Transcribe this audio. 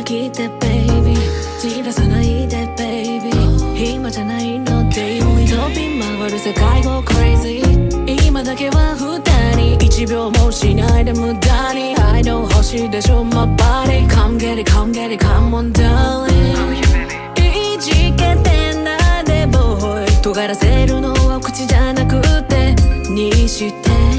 きて baby 散らさないで baby 今じゃないの daily 飛び回る世界を crazy 今だけは二人一秒もしないで無駄に I know 欲しいでしょ my body Come get it come get it come on darling いじけてないで boy 尖らせるのは口じゃなくてにして